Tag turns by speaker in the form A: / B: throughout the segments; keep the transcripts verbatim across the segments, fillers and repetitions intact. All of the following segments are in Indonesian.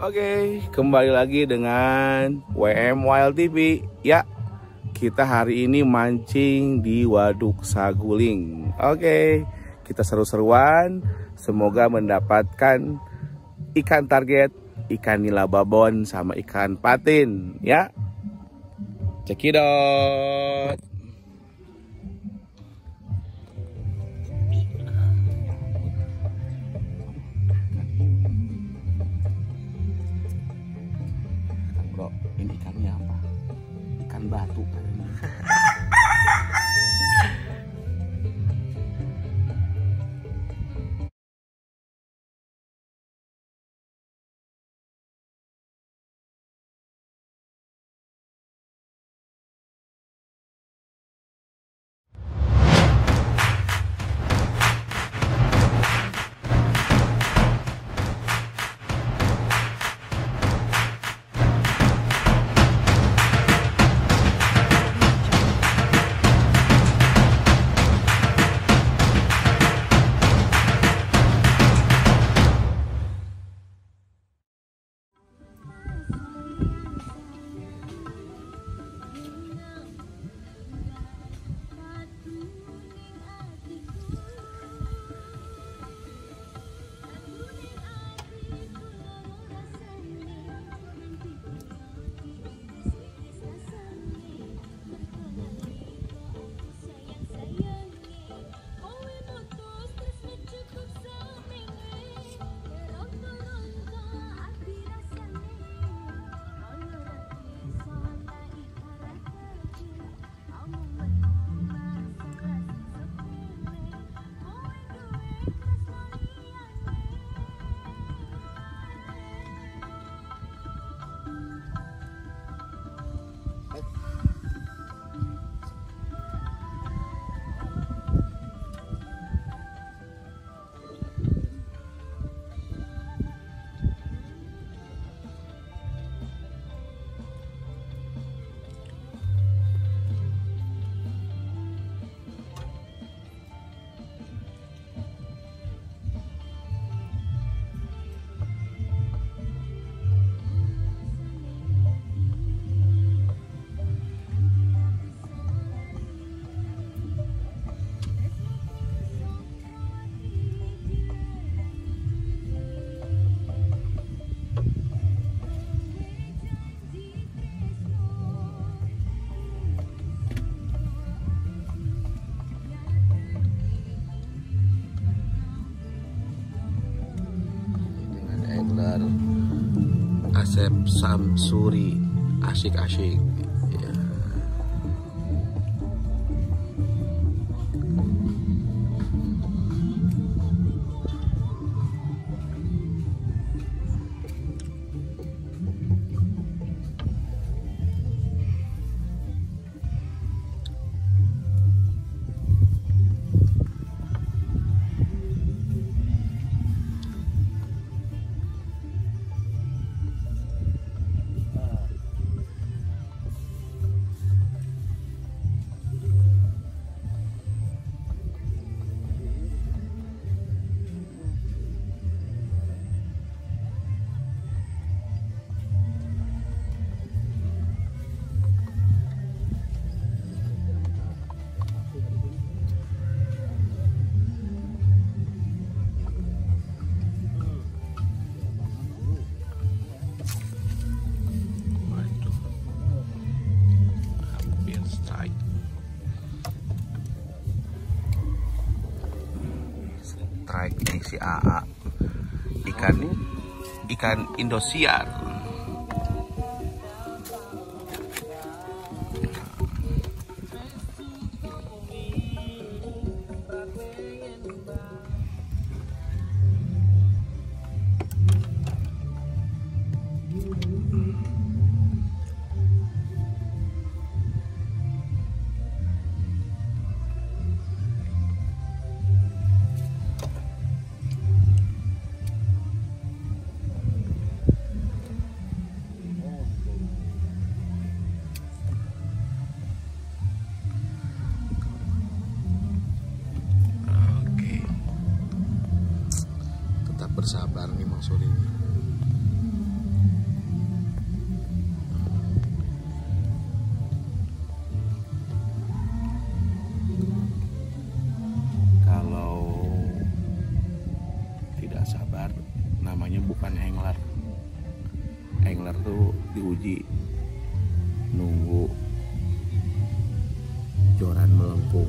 A: Oke, kembali lagi dengan W M Wild T V. Ya, kita hari ini mancing di Waduk Saguling. Oke, kita seru-seruan. Semoga mendapatkan ikan target, ikan nila babon, sama ikan patin. Ya, cekidot. Bro, ini ikannya apa? Ikan batu kayaknya. Asep Samsuri, asyik-asyik. Ya. Strike nih si A A, ikan ikan Indosiar. Bersabar nih Mang Suri. bukan angler. Angler tuh diuji nunggu joran melengkung.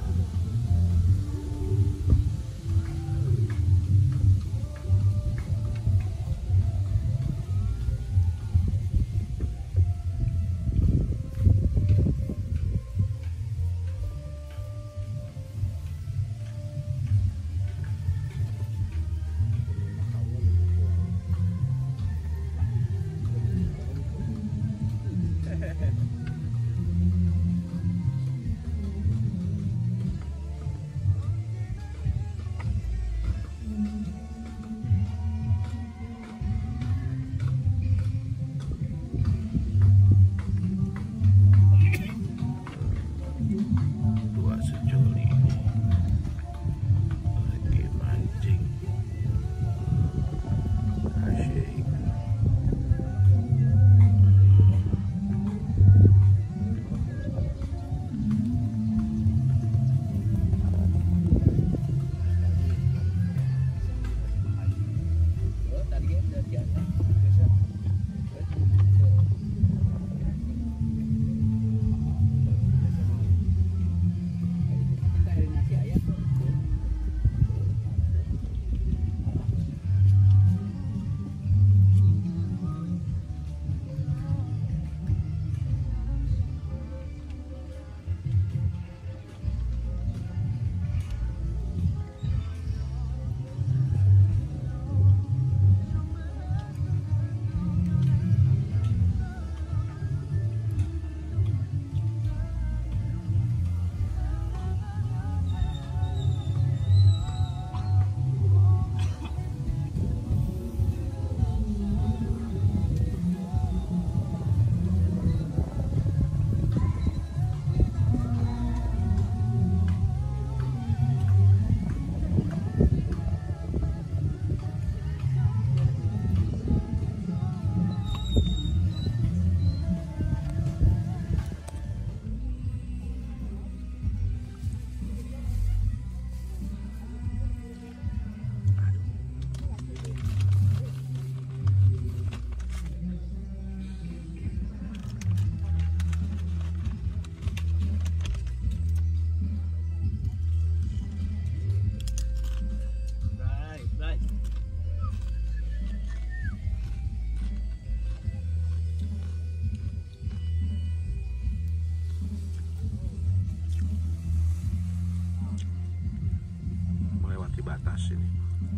A: Batas ini.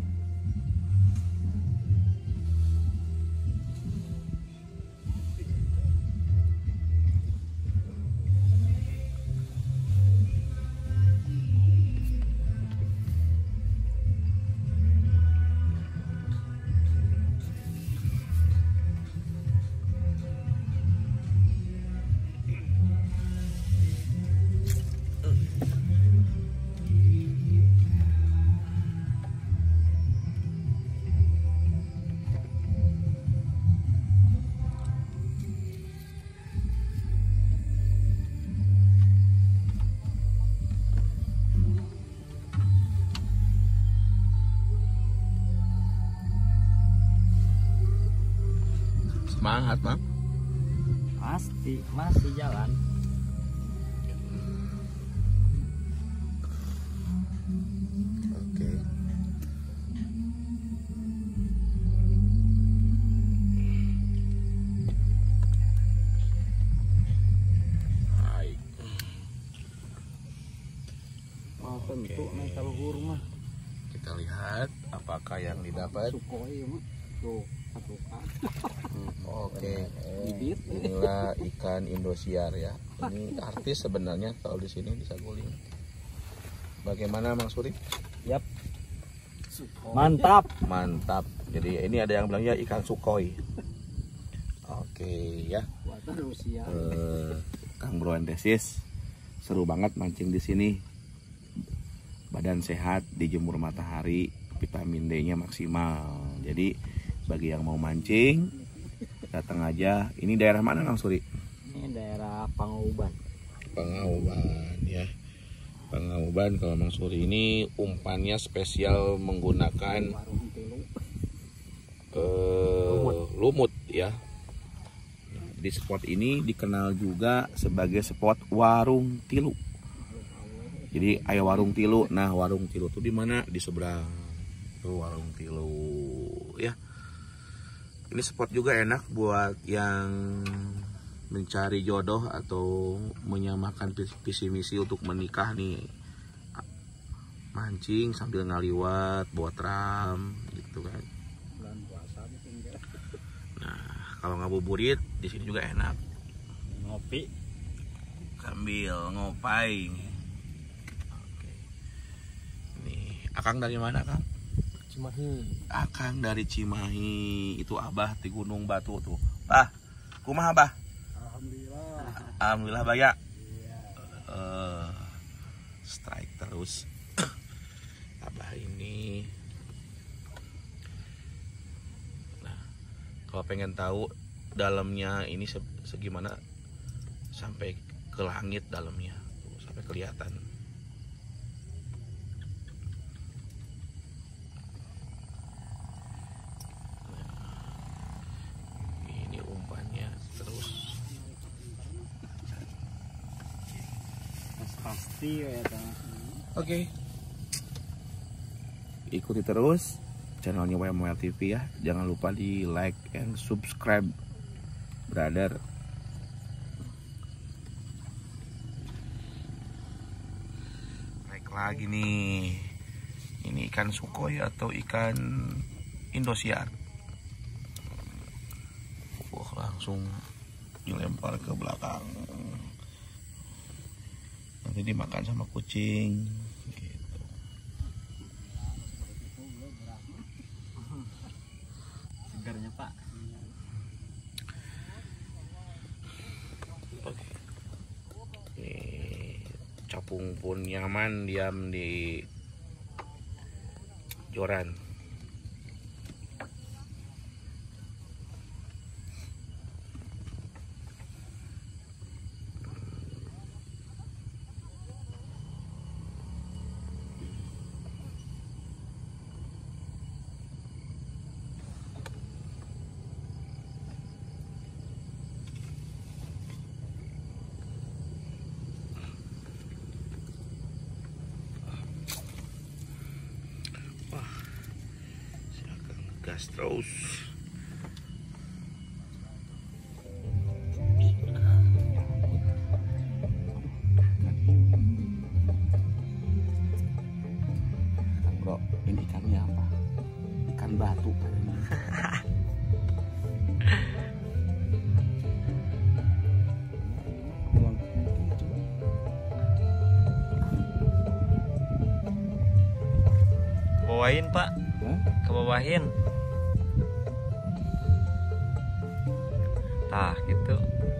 A: Semangat, Bang.
B: Pasti masih jalan.
A: Oke. Baik.
B: Oh, tentu nih kalau rumah.
A: Kita lihat apakah yang didapat.
B: Sukoi mah. Tuh, satu kan.
A: Oke,
B: Bibit.
A: inilah ikan Indosiar ya. Ini artis sebenarnya kalau di sini di Saguling. Bagaimana Mang Suri?
B: Yap. Mantap.
A: Mantap. Jadi ini ada yang bilangnya ikan sukoi. Oke ya.
B: Buatan Rusia.
A: Eh, Kang Bro Andesis, seru banget mancing di sini. Badan sehat, dijemur matahari, vitamin D-nya maksimal. Jadi bagi yang mau mancing, datang aja. Ini daerah mana Kang Suri?
B: Ini daerah Pangauban.
A: Pangauban ya. Pangauban kalau Mang Suri ini umpannya spesial menggunakan uh, lumut. lumut ya. Di spot ini dikenal juga sebagai spot warung tilu. Jadi ayah warung tilu. Nah, warung tilu tuh di mana? Di seberang. Tuh warung tilu ya. Ini spot juga enak buat yang mencari jodoh atau menyamakan visi misi untuk menikah nih. Mancing sambil ngaliwat, bawa tram gitu kan. Kalau ngabuburit di sini juga enak.
B: Ngopi
A: sambil ngopai. Oke. Nih, Akang dari mana, Kang?
B: Cimahi.
A: Akang dari Cimahi. Itu Abah di Gunung Batu tuh. Bah, kumaha Abah?
B: Alhamdulillah.
A: Alhamdulillah Baya.
B: Iya.
A: Uh, strike terus. Abah ini. Kalau pengen tahu dalamnya ini segimana sampai ke langit dalamnya, tuh, sampai kelihatan. Nah, ini umpannya terus.
B: Pasti ya.
A: Oke. Ikuti terus channelnya Moyan T V ya. Jangan lupa di like and subscribe, brother. Naik lagi nih. Ini ikan sukoi atau ikan Indosiar. Wah, langsung dilempar ke belakang. Nanti dimakan sama kucing.
B: Pak.
A: Oke. Nih, capung pun nyaman diam di joran. Gas terus. Bro, ini ikannya apa? Ikan batu.
B: Bawain Pak.
A: Hah?
B: Kebawahin. Nah gitu.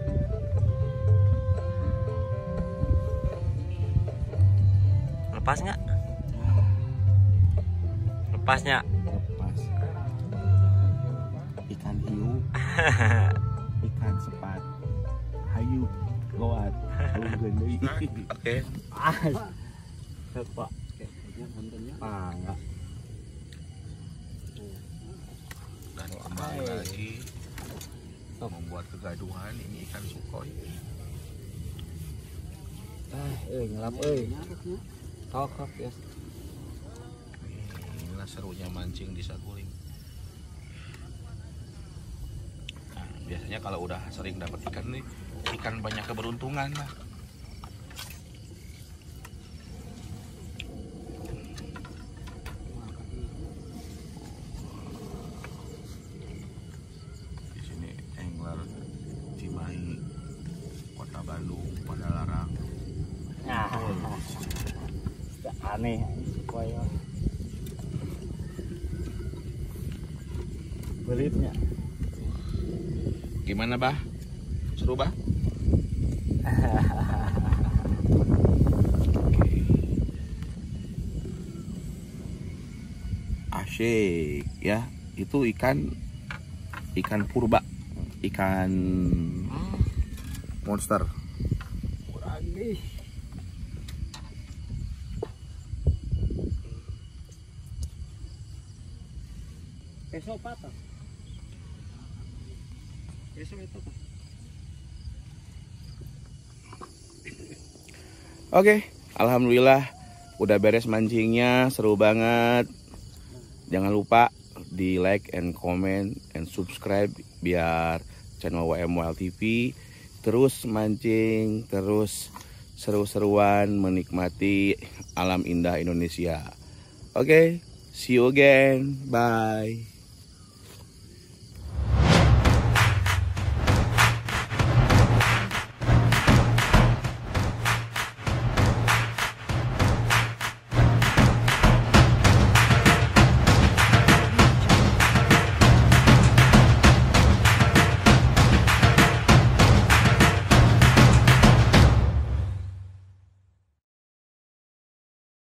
B: Lepas nggak? Lepasnya?
A: Lepas. Ikan hiu. Ikan sepat. Hayu. Goat. Oke.
B: Pak. Ah enggak.
A: Dan kembali lagi membuat kegaduhan. Ini ikan sukoi.
B: Ah, eh ngelap euy. Kokok ya.
A: Inilah serunya mancing di Saguling. Nah, biasanya kalau udah sering dapat ikan nih, ikan banyak keberuntungan lah. Di sini angler Cimahi, Kota Bandung, pada larang.
B: Nah, aneh supaya belitnya.
A: Gimana bah? Seru bah? Asyik ya. Itu ikan ikan purba, ikan monster.
B: Kurang nih. Besok patah.
A: Oke, alhamdulillah udah beres mancingnya, seru banget. Jangan lupa di like and comment and subscribe biar channel W M Wild T V terus mancing, terus seru-seruan menikmati alam indah Indonesia. Oke, see you again. Bye.